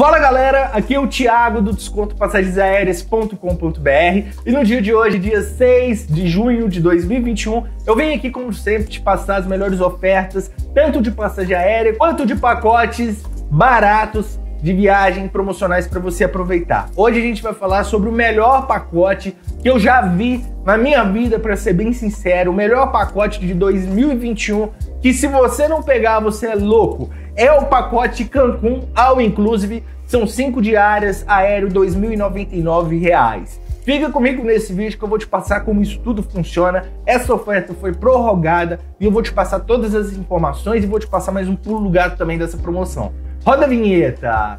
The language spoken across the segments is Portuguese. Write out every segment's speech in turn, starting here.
Fala galera, aqui é o Thiago do descontopassagensaéreas.com.br e no dia de hoje, dia 6 de junho de 2021, eu venho aqui como sempre te passar as melhores ofertas, tanto de passagem aérea quanto de pacotes baratos de viagem promocionais para você aproveitar. Hoje a gente vai falar sobre o melhor pacote que eu já vi na minha vida, para ser bem sincero, o melhor pacote de 2021, que se você não pegar, você é louco. É o pacote Cancún All Inclusive, são 5 diárias, aéreo R$ 2.099. Fica comigo nesse vídeo que eu vou te passar como isso tudo funciona. Essa oferta foi prorrogada e eu vou te passar todas as informações e vou te passar mais um pulo do gato também dessa promoção. Roda a vinheta!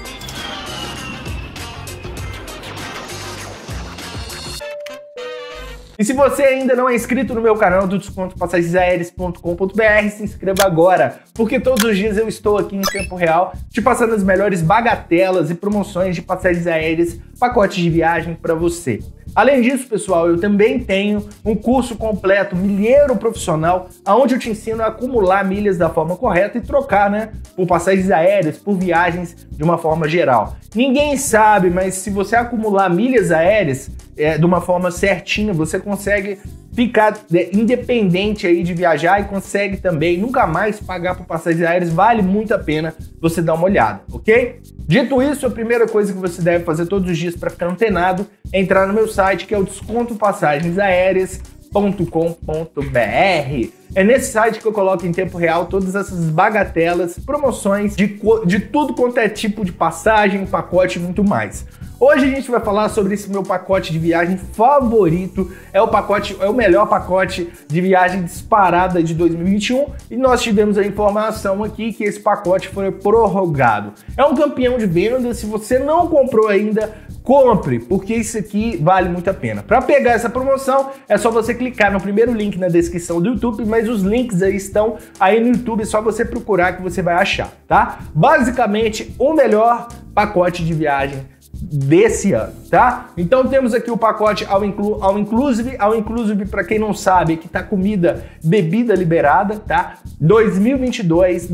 E se você ainda não é inscrito no meu canal do descontopassagensaéreas.com.br, se inscreva agora, porque todos os dias eu estou aqui em tempo real te passando as melhores bagatelas e promoções de passagens aéreas, pacotes de viagem para você. Além disso, pessoal, eu também tenho um curso completo, milheiro profissional, onde eu te ensino a acumular milhas da forma correta e trocar, por passagens aéreas, por viagens de uma forma geral. Ninguém sabe, mas se você acumular milhas aéreas de uma forma certinha, você consegue ficar independente aí de viajar e consegue também nunca mais pagar por passagens aéreas. Vale muito a pena você dar uma olhada, ok? Dito isso, a primeira coisa que você deve fazer todos os dias para ficar antenado é entrar no meu site, que é o descontopassagensaéreas.com.br. É nesse site que eu coloco em tempo real todas essas bagatelas, promoções de tudo quanto é tipo de passagem, pacote e muito mais. Hoje a gente vai falar sobre esse meu pacote de viagem favorito. É o melhor pacote de viagem disparada de 2021 e nós tivemos a informação aqui que esse pacote foi prorrogado. É um campeão de venda. Se você não comprou ainda, compre, porque isso aqui vale muito a pena. Para pegar essa promoção, é só você clicar no primeiro link na descrição do YouTube, mas os links aí estão aí no YouTube, é só você procurar que você vai achar, tá? Basicamente, o melhor pacote de viagem desse ano, tá? Então temos aqui o pacote All Inclusive, para quem não sabe, que tá comida, bebida liberada, tá? 2022, R$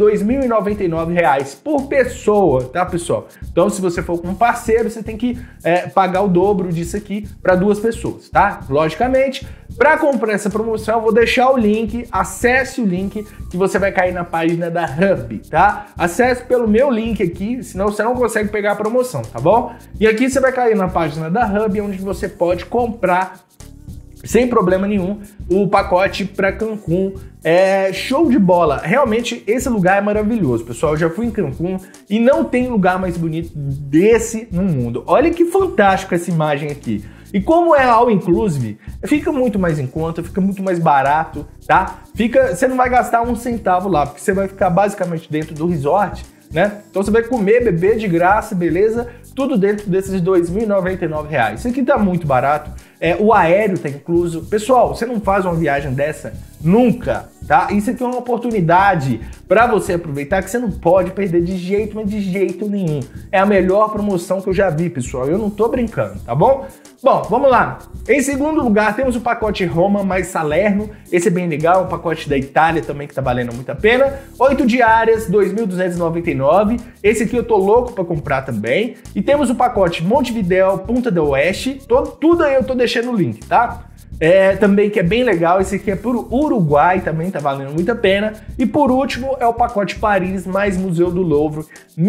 2.099 por pessoa, tá, pessoal? Então se você for com um parceiro, você tem que pagar o dobro disso aqui para 2 pessoas, tá? Logicamente, para comprar essa promoção, eu vou deixar o link, acesse o link que você vai cair na página da Hub, tá? Acesse pelo meu link aqui, senão você não consegue pegar a promoção, tá bom? E aqui você vai cair na página da Hub, onde você pode comprar sem problema nenhum o pacote para Cancún. É show de bola. Realmente esse lugar é maravilhoso, pessoal. Eu já fui em Cancún e não tem lugar mais bonito desse no mundo. Olha que fantástico essa imagem aqui. E como é all inclusive, fica muito mais em conta, fica muito mais barato, tá? Você não vai gastar um centavo lá, porque você vai ficar basicamente dentro do resort, né? Então você vai comer, beber de graça, beleza? Tudo dentro desses R$ 2.099. Isso aqui tá muito barato. O aéreo tá incluso. Pessoal, você não faz uma viagem dessa nunca, tá? Isso aqui é uma oportunidade para você aproveitar que você não pode perder de jeito, mas de jeito nenhum. É a melhor promoção que eu já vi, pessoal. Eu não tô brincando, tá bom? Bom, vamos lá. Em segundo lugar, temos o pacote Roma mais Salerno. Esse é bem legal, o pacote da Itália também que tá valendo muito a pena. 8 diárias, R$ 2.299. Esse aqui eu tô louco para comprar também. E temos o pacote Montevidéu, Punta del Oeste. Tudo aí eu tô deixando o link, tá? Também que é bem legal, esse aqui é pro Uruguai, também tá valendo muito a pena. E por último é o pacote Paris mais Museu do Louvre, R$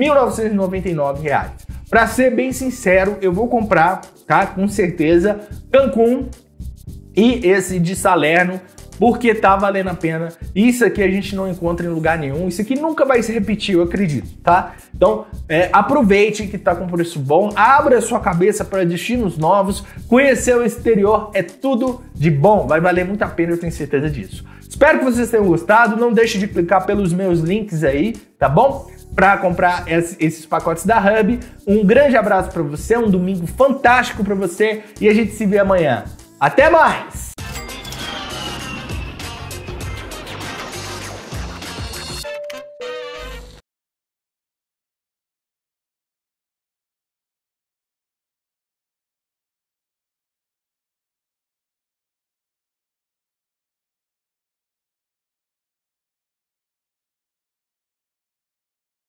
1.999. Para ser bem sincero, eu vou comprar, tá? Com certeza, Cancún e esse de Salerno, porque tá valendo a pena. Isso aqui a gente não encontra em lugar nenhum. Isso aqui nunca vai se repetir, eu acredito, tá? Então, aproveite que tá com preço bom, abra a sua cabeça para destinos novos, conhecer o exterior é tudo de bom, vai valer muito a pena, eu tenho certeza disso. Espero que vocês tenham gostado, não deixe de clicar pelos meus links aí, tá bom? Para comprar esses pacotes da Hub. Um grande abraço para você, um domingo fantástico para você e a gente se vê amanhã. Até mais!